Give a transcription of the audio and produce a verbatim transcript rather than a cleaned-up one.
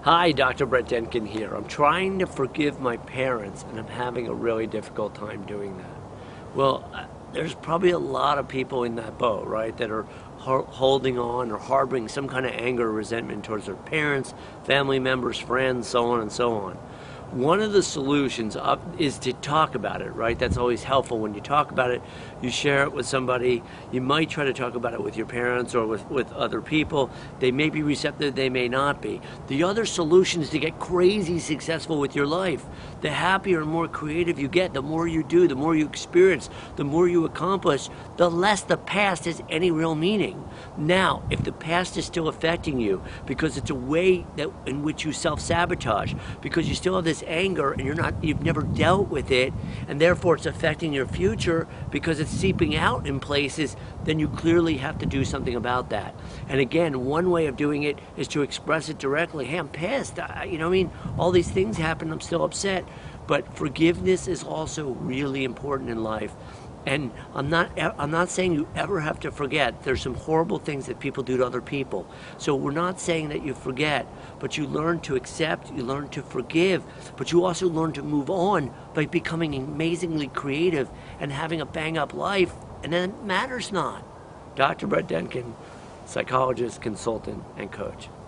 Hi, Doctor Brett Denkin here. I'm trying to forgive my parents, and I'm having a really difficult time doing that. Well, uh, there's probably a lot of people in that boat, right, that are ho- holding on or harboring some kind of anger or resentment towards their parents, family members, friends, so on and so on. One of the solutions up is to talk about it, right? That's always helpful. When you talk about it, you share it with somebody. You might try to talk about it with your parents or with, with other people. They may be receptive, they may not be. The other solution is to get crazy successful with your life. The happier and more creative you get, the more you do, the more you experience, the more you accomplish, the less the past has any real meaning. Now, if the past is still affecting you because it's a way that in which you self-sabotage, because you still have this anger and you're not you've never dealt with it, and therefore it's affecting your future because it's seeping out in places, then you clearly have to do something about that. And again, one way of doing it is to express it directly. Hey, I'm pissed. I, you know, I mean, all these things happen. I'm still upset. But forgiveness is also really important in life. And I'm not I'm not saying you ever have to forget. There's some horrible things that people do to other people. So we're not saying that you forget, but you learn to accept, you learn to forgive, but you also learn to move on by becoming amazingly creative and having a bang-up life, and then it matters not. Doctor Brett Denkin, psychologist, consultant, and coach.